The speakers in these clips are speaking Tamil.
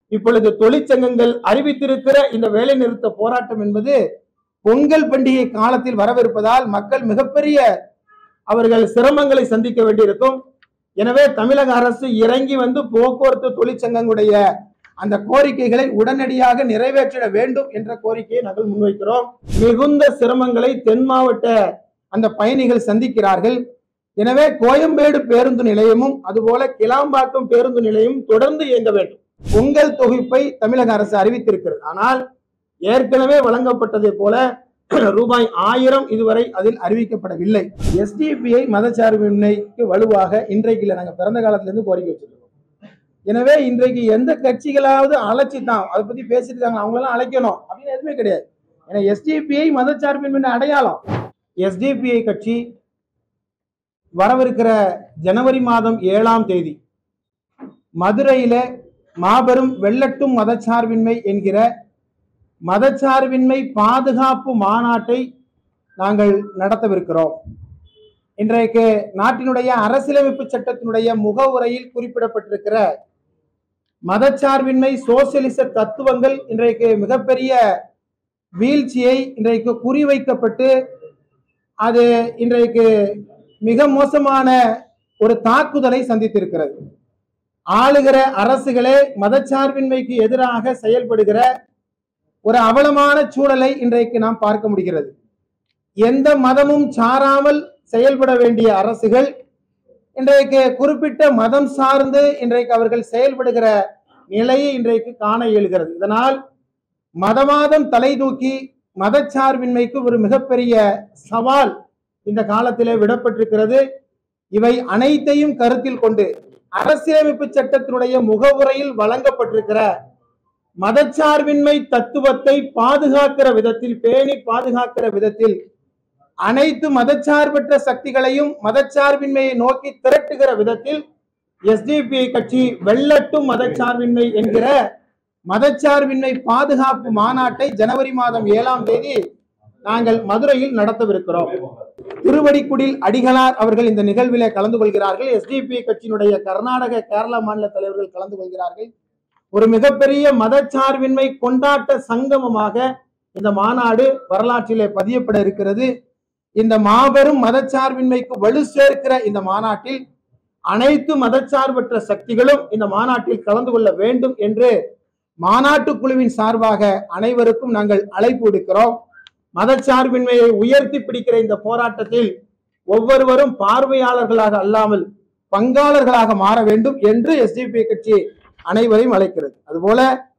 இப்பொழுது தொழிற்சங்கங்கள் அறிவித்திருக்கிற இந்த வேலை நிறுத்த போராட்டம் என்பது பொங்கல் பண்டிகை காலத்தில் வரவிருப்பதால் மக்கள் மிகப்பெரிய அவர்கள் சிரமங்களை சந்திக்க வேண்டியிருக்கும். எனவே தமிழக அரசு இறங்கி வந்து போக்குவரத்து தொழிற்சங்கங்களுடைய அந்த கோரிக்கைகளை உடனடியாக நிறைவேற்றிட வேண்டும் என்ற கோரிக்கையை நாங்கள் முன்வைக்கிறோம். மிகுந்த சிரமங்களை தென் மாவட்ட அந்த பயணிகள் சந்திக்கிறார்கள். எனவே கோயம்பேடு பேருந்து நிலையமும் அதுபோல கிளாம்பாக்கம் பேருந்து நிலையம் தொடர்ந்து இயங்க வேண்டும். பொங்கல் தொகுப்பை தமிழக அரசு அறிவித்திருக்கிறது. ஆனால் ஏற்கனவே வழங்கப்பட்டதை போல ரூபாய் 1000 இதுவரை அதில் அறிவிக்கப்படவில்லை. எஸ்டிபிஐ மதச்சார்பின்மைக்கு வலுவாக இன்றைக்கு நாங்கள் பிறந்த காலத்திலிருந்து கோரிக்கை வச்சிருக்கோம். எனவே இன்றைக்கு எந்த கட்சிகளாவது அழைச்சிதான் அதை பத்தி பேசிருக்காங்க, அவங்களெல்லாம் அழைக்கணும் அப்படின்னு எதுவுமே கிடையாது. ஏன்னா எஸ்டிபிஐ மதச்சார்பின்மை அடையாளம். எஸ்டிபிஐ கட்சி வரவிருக்கிற ஜனவரி மாதம் 7ஆம் தேதி மதுரையில மாபெரும் வெள்ளட்டும் மதச்சார்பின்மை என்கிற மதச்சார்பின்மை பாதுகாப்பு மாநாட்டை நாங்கள் நடத்தவிருக்கிறோம். இன்றைக்கு நாட்டினுடைய அரசியலமைப்பு சட்டத்தினுடைய முகவுரையில் குறிப்பிடப்பட்டிருக்கிற மதச்சார்பின்மை சோசியலிச தத்துவங்கள் இன்றைக்கு மிகப்பெரிய வீழ்ச்சியை இன்றைக்கு குறிவைக்கப்பட்டு அது இன்றைக்கு மிக மோசமான ஒரு தாக்குதலை சந்தித்திருக்கிறது. ஆளுகிற அரசுகளே மதச்சார்பின்மைக்கு எதிராக செயல்படுகிற ஒரு அவலமான சூழலை இன்றைக்கு நாம் பார்க்க முடிகிறது. எந்த மதமும் சாராமல் செயல்பட வேண்டிய அரசுகள் இன்றைக்கு குறிப்பிட்ட மதம் சார்ந்து இன்றைக்கு அவர்கள் செயல்படுகிற நிலையை இன்றைக்கு காண இயலுகிறது. இதனால் மதவாதம் தலை தூக்கி மதச்சார்பின்மைக்கு ஒரு மிகப்பெரிய சவால் இந்த காலத்திலே விடப்பட்டிருக்கிறது. இவை அனைத்தையும் கருத்தில் கொண்டு அரசியலமைப்பு சட்டத்தினுடைய முகவுரையில் வழங்கப்பட்டிருக்கிற மதச்சார்பின்மை தத்துவத்தை பாதுகாக்கிற விதத்தில், பேணி பாதுகாக்கிற விதத்தில் அனைத்து மதச்சார்பற்ற சக்திகளையும் மதச்சார்பின்மையை நோக்கி திரட்டுகிற விதத்தில் எஸ்டிபிஐ கட்சி வெள்ளட்டும் மதச்சார்பின்மை என்கிற மதச்சார்பின்மை பாதுகாப்பு மாநாட்டை ஜனவரி மாதம் 7ஆம் தேதி நாங்கள் மதுரையில் நடத்தவிருக்கிறோம். திருவடிக்குடில் அடிகளார் அவர்கள் இந்த நிகழ்விலே கலந்து கொள்கிறார்கள். எஸ்டிபிஐ கட்சியினுடைய கர்நாடக கேரளா மாநில தலைவர்கள் கலந்து கொள்கிறார்கள். ஒரு மிகப்பெரிய மதச்சார்பின்மை கொண்டாட்ட சங்கமமாக இந்த மாநாடு வரலாற்றிலே பதியப்பட இருக்கிறது. இந்த மாபெரும் மதச்சார்பின்மைக்கு வலு சேர்க்கிற இந்த மாநாட்டில் அனைத்து மதச்சார்பற்ற சக்திகளும் இந்த மாநாட்டில் கலந்து கொள்ள வேண்டும் என்று மாநாட்டு குழுவின் சார்பாக அனைவருக்கும் நாங்கள் அழைப்பு விடுக்கிறோம். மதச்சார்பின்மையை உயர்த்தி பிடிக்கிற இந்த போராட்டத்தில் ஒவ்வொருவரும் பார்வையாளர்களாக அல்லாமல் பங்காளர்களாக மாற வேண்டும் என்று எஸ்டிபிஐ கட்சி அனைவரையும் அழைக்கிறது. அதுபோல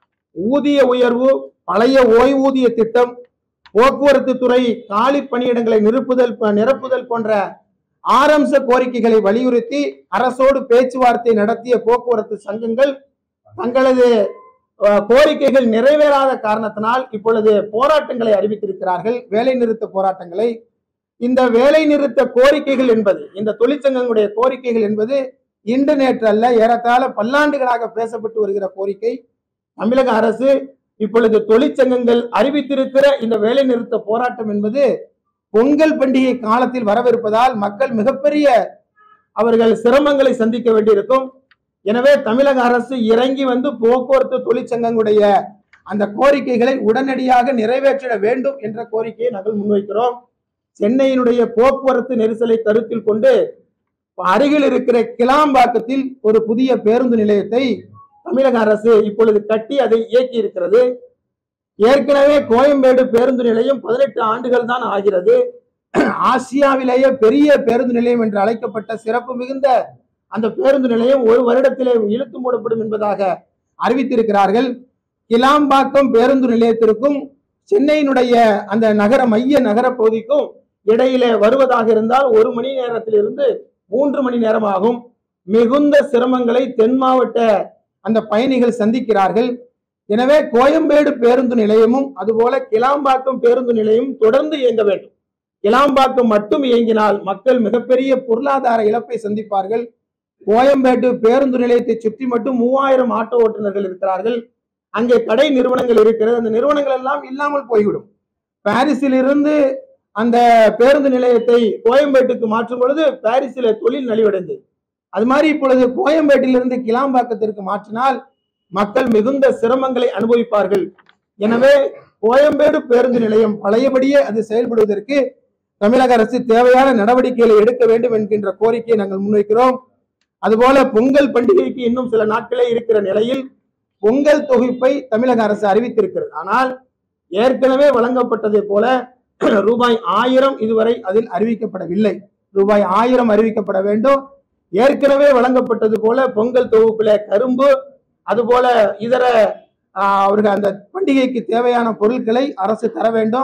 ஊதிய உயர்வு, பழைய ஓய்வூதிய திட்டம், போக்குவரத்து துறை காலி பணியிடங்களை நிரப்புதல் போன்ற ஆரம்ப கோரிக்கைகளை வலியுறுத்தி அரசோடு பேச்சுவார்த்தை நடத்திய போக்குவரத்து சங்கங்கள் தங்களது கோரிக்கைகள் நிறைவேறாத காரணத்தினால் இப்பொழுது போராட்டங்களை அறிவித்திருக்கிறார்கள், வேலை நிறுத்த போராட்டங்களை. இந்த வேலை நிறுத்த கோரிக்கைகள் என்பது, இந்த தொழிற்சங்கங்களுடைய கோரிக்கைகள் என்பது இன்று நேற்று அல்ல, ஏறத்தாழ பல்லாண்டுகளாக பேசப்பட்டு வருகிற கோரிக்கை. தமிழக அரசு இப்பொழுது தொழிற்சங்கங்கள் அறிவித்திருக்கிற இந்த வேலை நிறுத்த போராட்டம் என்பது பொங்கல் பண்டிகை காலத்தில் வரவிருப்பதால் மக்கள் மிகப்பெரிய அவர்கள் சிரமங்களை சந்திக்க வேண்டியிருக்கும். எனவே தமிழக அரசு இறங்கி வந்து போக்குவரத்து தொழிற்சங்கங்களுடைய அந்த கோரிக்கைகளை உடனடியாக நிறைவேற்றிட வேண்டும் என்ற கோரிக்கையை நாங்கள் முன்வைக்கிறோம். சென்னையினுடைய போக்குவரத்து நெரிசலை கருத்தில் கொண்டு அருகில் இருக்கிற கிளாம்பாக்கத்தில் ஒரு புதிய பேருந்து நிலையத்தை தமிழக அரசு இப்பொழுது கட்டி அதை இயக்கி இருக்கிறது. ஏற்கனவே கோயம்பேடு பேருந்து நிலையம் 18 ஆண்டுகள் தான் ஆகிறது. ஆசியாவிலேயே பெரிய பேருந்து நிலையம் என்று அழைக்கப்பட்ட சிறப்பு மிகுந்த அந்த பேருந்து நிலையம் ஒரு வருடத்திலே இழுத்து மூடப்படும் என்பதாக அறிவித்திருக்கிறார்கள். கிளாம்பாக்கம் பேருந்து நிலையத்திற்கும் சென்னையினுடைய அந்த மைய நகர பகுதிக்கும் இடையிலே வருவதாக இருந்தால் 1 மணி நேரத்திலிருந்து 3 மணி நேரம் ஆகும். மிகுந்த சிரமங்களை தென் மாவட்ட அந்த பயணிகள் சந்திக்கிறார்கள். எனவே கோயம்பேடு பேருந்து நிலையமும் அதுபோல கிளாம்பாக்கம் பேருந்து நிலையம் தொடர்ந்து இயங்க வேண்டும். கிளாம்பாக்கம் மட்டும் இயங்கினால் மக்கள் மிகப்பெரிய பொருளாதார இழப்பை சந்திப்பார்கள். கோயம்பேடு பேருந்து நிலையத்தை சுற்றி மட்டும் 3000 ஆட்டோ ஓட்டுநர்கள் இருக்கிறார்கள். அங்கே கடை நிறுவனங்கள் இருக்கிறது. அந்த நிறுவனங்கள் எல்லாம் இல்லாமல் போய்விடும். பாரிஸில் இருந்து அந்த பேருந்து நிலையத்தை கோயம்பேட்டுக்கு மாற்றும் பொழுது பாரிஸில் தொழில் நலிவடைந்தது. அது மாதிரி இப்பொழுது கோயம்பேட்டிலிருந்து கிளாம்பாக்கத்திற்கு மாற்றினால் மக்கள் மிகுந்த சிரமங்களை அனுபவிப்பார்கள். எனவே கோயம்பேடு பேருந்து நிலையம் பழையபடியே அது செயல்படுவதற்கு தமிழக அரசு தேவையான நடவடிக்கைகளை எடுக்க வேண்டும் என்கின்ற கோரிக்கையை நாங்கள் முன்வைக்கிறோம். அதுபோல பொங்கல் பண்டிகைக்கு இன்னும் சில நாட்களே இருக்கிற நிலையில் பொங்கல் தொகுப்பை தமிழக அரசு அறிவித்திருக்கிறது. ஆனால் ஏற்கனவே வழங்கப்பட்டதை போல ரூபாய் 1000 இதுவரை அதில் அறிவிக்கப்படவில்லை. ரூபாய் 1000 அறிவிக்கப்பட வேண்டும். ஏற்கனவே வழங்கப்பட்டது போல பொங்கல் தொகுப்பில கரும்பு அதுபோல இதர அவர்கள் அந்த பண்டிகைக்கு தேவையான பொருட்களை அரசு தர வேண்டும்.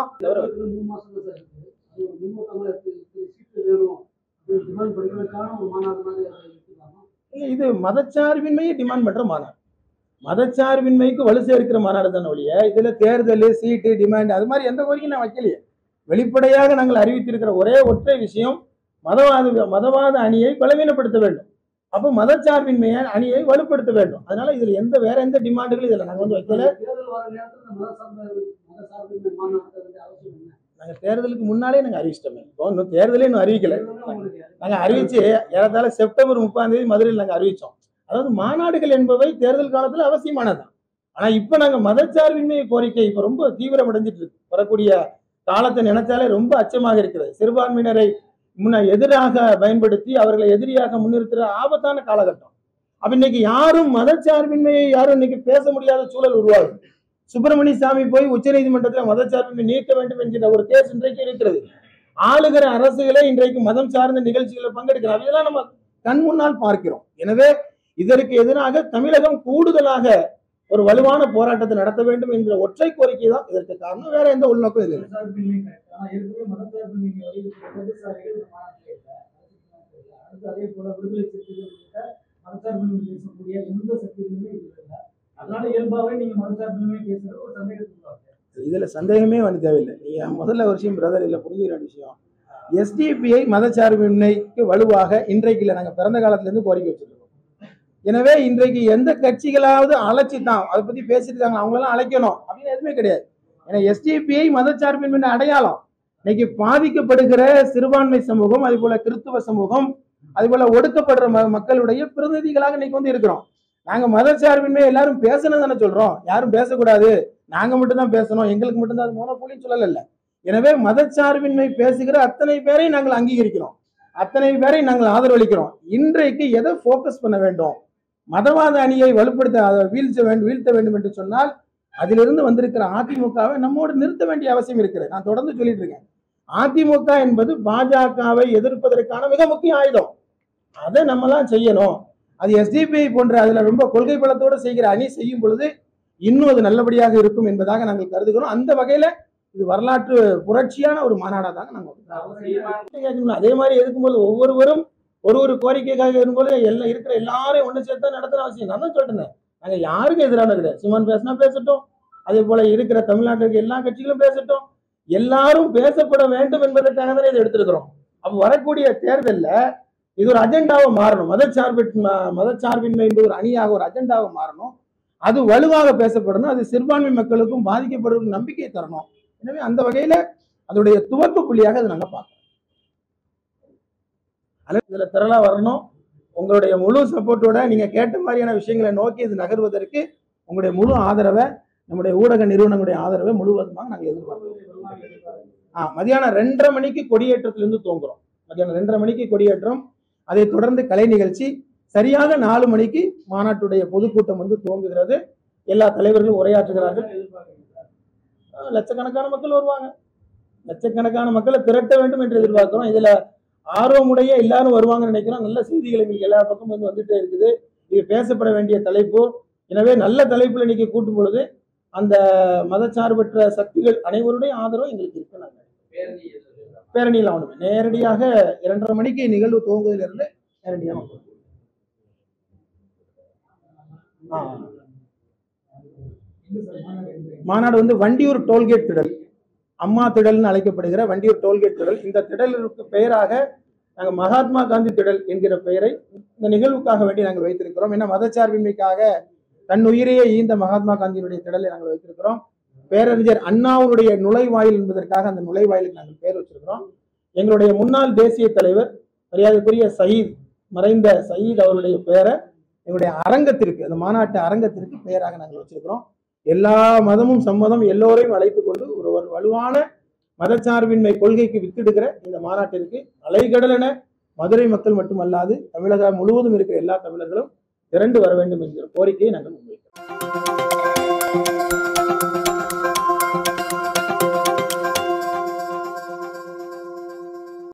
இது மதச்சார்பின்மையை டிமாண்ட் பண்ற மாநாடு, மதச்சார்பின்மைக்கு வலு சேர்க்கிற மாநாடு தானே ஒழிய இதுல தேர்தல் சீட்டு டிமாண்ட் அது மாதிரி எந்த கோரிக்கையும் நான் வைக்கலையே. வெளிப்படையாக நாங்கள் அறிவித்திருக்கிற ஒரே ஒற்றை விஷயம் மதவாத அணியை பலவீனப்படுத்த வேண்டும். அப்போ மதச்சார்பின்மையை அணியை வலுப்படுத்த வேண்டும். அதனால இதுல வேற எந்த டிமாண்டுகளும் இதுல நாங்க வந்து வைக்கல. நாங்க தேர்தலுக்கு முன்னாலே நாங்க அறிவிச்சிட்டோமே. இப்போ இன்னும் தேர்தலே இன்னும் அறிவிக்கல. நாங்க அறிவிச்சு ஏறத்தாழ செப்டம்பர் 30 மதுரையில் நாங்க அறிவிச்சோம். அதாவது மாநாடுகள் என்பவை தேர்தல் காலத்துல அவசியமானதான். ஆனா இப்ப நாங்க மதச்சார்பின்மை கோரிக்கை இப்ப ரொம்ப தீவிரமடைஞ்சிட்டு இருக்கு. வரக்கூடிய காலத்தை நினைச்சாலே ரொம்ப அச்சமாக இருக்கிறது. சிறுபான்மையினரை எதிராக பயன்படுத்தி அவர்களை எதிரியாக முன்னிறுத்துற ஆபத்தான காலகட்டம். அப்ப இன்னைக்கு யாரும் மதச்சார்பின்மையை யாரும் இன்னைக்கு பேச முடியாத சூழல் உருவாகுது. சுப்பிரமணிய சாமி போய் உச்ச நீதிமன்றத்தில் மதச்சார்பின்மை நீக்க வேண்டும் என்கிற ஒரு கேஸ் இன்றைக்கு இருக்கிறது. ஆளுகிற அரசுகளே இன்றைக்கு மதம் சார்ந்த நிகழ்ச்சிகளை பங்கெடுக்கிறார். இதெல்லாம் நம்ம கண் முன்னால் பார்க்கிறோம். எனவே இதற்கு எதிராக தமிழகம் கூடுதலாக ஒரு வலுவான போராட்டத்தை நடத்த வேண்டும் என்ற ஒற்றை கோரிக்கை தான் இதற்கு காரணம். வேற எந்த உள்நோக்கம் இல்லை. இதுல சந்தேகமே வந்து தேவையில்லை. நீங்க முதல்ல ஒரு விஷயம் பிரதர் இல்ல புரிஞ்சுக்கிற விஷயம், எஸ்டிபிஐ மதச்சார்பின்மைக்கு வலுவாக இன்றைக்கு இல்லை, நாங்க பிறந்த காலத்துல இருந்து கோரிக்கை வச்சிருக்கோம். எனவே இன்றைக்கு எந்த கட்சிகளாவது அழைச்சிட்டான் அதை பத்தி பேசிட்டு இருக்காங்க அவங்களெல்லாம் அழைக்கணும் அப்படின்னு எதுவுமே கிடையாது. ஏன்னா எஸ்டிபிஐ மதச்சார்பின்மை அடையாளம். இன்னைக்கு பாதிக்கப்படுகிற சிறுபான்மை சமூகம் அதே போல கிறிஸ்துவ சமூகம் அதே போல ஒடுக்கப்படுற மக்களுடைய பிரதிநிதிகளாக இன்னைக்கு வந்து இருக்கிறோம். நாங்க மதச்சார்பின்மை எல்லாரும் பேசணும் தானே சொல்றோம். யாரும் பேசக்கூடாது, நாங்க மட்டும்தான் பேசணும், எங்களுக்கு மட்டும்தான் அது மோனோபோலின்னு சொல்லல. எனவே மதச்சார்பின்மை பேசுகிற அத்தனை பேரை நாங்கள் அங்கீகரிக்கிறோம், அத்தனை பேரை நாங்கள் ஆதரவளிக்கிறோம். இன்றைக்கு எதை போக்கஸ் பண்ண வேண்டும், மதவாத அணியை வலுப்படுத்த வீழ்த்த வேண்டும் என்று சொன்னால் அதிலிருந்து வந்திருக்கிற அதிமுகவை நம்மோடு நிறுத்த வேண்டிய அவசியம் இருக்கிறது. நான் தொடர்ந்து சொல்லிட்டு இருக்கேன், அதிமுக என்பது பாஜகவை எதிர்ப்பதற்கான மிக முக்கிய ஆயுதம். அதை நம்மலாம் செய்யணும். அது எஸ்டிபிஐ போன்ற அதுல ரொம்ப கொள்கை பலத்தோடு செய்கிற அணி செய்யும் பொழுது இன்னும் அது நல்லபடியாக இருக்கும் என்பதாக நாங்கள் கருதுகிறோம். அந்த வகையில இது வரலாற்று புரட்சியான ஒரு மாநாடாக தாங்க நாங்கள் அதே மாதிரி இருக்கும்போது ஒவ்வொருவரும் ஒரு கோரிக்கைக்காக இருக்கும்போது எல்லாம் இருக்கிற எல்லாரையும் ஒன்று சேர்த்தா நடத்துற அவசியம். நான் தான் சொல்றேன், நாங்கள் யாருக்கும் எதிரான கிடையாது. சிவன் பேசினா பேசட்டும், அதே போல இருக்கிற தமிழ்நாட்டுக்கு எல்லா கட்சிகளும் பேசட்டும், எல்லாரும் பேசப்பட வேண்டும் என்பதற்காக தானே இதை எடுத்திருக்கிறோம். அப்ப வரக்கூடிய தேர்தலில் இது ஒரு அஜெண்டாவை மாறணும். மதச்சார்பின்மை என்பது ஒரு அணியாக ஒரு அஜெண்டாவை மாறணும். அது வலுவாக பேசப்படணும். அது சிறுபான்மை மக்களுக்கும் பாதிக்கப்படுவதற்கு நம்பிக்கை தரணும். எனவே அந்த வகையில அதோடைய துவக்க புள்ளியாக அதை நாங்கள் பார்க்கணும். இதுல திரளா வரணும். உங்களுடைய முழு சப்போர்ட்டோட நீங்க கேட்ட மாதிரியான விஷயங்களை நோக்கி இது நகர்வதற்கு உங்களுடைய முழு ஆதரவை, நம்முடைய ஊடக நிறுவனங்களுடைய ஆதரவை முழுவதுமாக நாங்கள் எதிர்பார்க்கிறோம். மதியானம் 2:30 மணிக்கு கொடியேற்றத்திலிருந்து துவங்குறோம். மதியானம் 2:30 மணிக்கு கொடியேற்றம், அதை தொடர்ந்து கலை நிகழ்ச்சி, சரியாக 4 மணிக்கு மாநாட்டுடைய பொதுக்கூட்டம் வந்து துவங்குகிறது. எல்லா தலைவர்களும் உரையாற்றுகிறார்கள். லட்சக்கணக்கான மக்கள் வருவாங்க. லட்சக்கணக்கான மக்களை திரட்ட வேண்டும் என்று எதிர்பார்க்கிறோம். இதுல ஆர்வமுடைய எல்லாரும் வருவாங்கன்னு நினைக்கிறோம். நல்ல செய்திகள் எங்களுக்கு எல்லா பக்கமும் வந்து வந்துட்டே இருக்குது. இது பேசப்பட வேண்டிய தலைப்பு. எனவே நல்ல தலைப்புல இன்னைக்கு கூட்டும் பொழுது அந்த மதச்சார்பற்ற சக்திகள் அனைவருடைய ஆதரவும் எங்களுக்கு இருக்கு. நாங்கள் பேரணியில் ஆகணும். நேரடியாக 2:30 மணிக்கு நிகழ்வு துவங்குவதிலிருந்து நேரடியாக மாநாடு வந்து வண்டியூர் டோல்கேட் திடல், அம்மா திடல்னு அழைக்கப்படுகிற வண்டியூர் டோல்கேட் திடல். இந்த திடலுக்கு பெயராக நாங்கள் மகாத்மா காந்தி திடல் என்கிற பெயரை இந்த நிகழ்வுக்காக வேண்டி நாங்கள் வைத்திருக்கிறோம். ஏன்னா மதச்சார்பின்மைக்காக தன் உயிரையே ஈந்த மகாத்மா காந்தியினுடைய திடலை நாங்கள் வைத்திருக்கிறோம். பேரறிஞர் அண்ணாவுடைய நுழைவாயில் என்பதற்காக அந்த நுழைவாயிலுக்கு நாங்கள் பெயர் வச்சிருக்கிறோம். எங்களுடைய முன்னாள் தேசிய தலைவர் மரியாதைக்குரிய சயீத், மறைந்த சயீத் அவருடைய பெயரை எங்களுடைய அரங்கத்திற்கு, அந்த மாநாட்டு அரங்கத்திற்கு பெயராக நாங்கள் வச்சிருக்கிறோம். எல்லா மதமும் சம்மதம் எல்லோரையும் அழைத்துக் கொண்டு ஒரு வலுவான மதச்சார்பின்மை கொள்கைக்கு வித்திடுகிற இந்த மாநாட்டிற்கு அலைகடலென மதுரை மக்கள் மட்டுமல்லாது தமிழகம் முழுவதும் இருக்கிற எல்லா தமிழர்களும் திரண்டு வர வேண்டும் என்கிற கோரிக்கையை நாங்கள் முன்வைக்கிறோம்.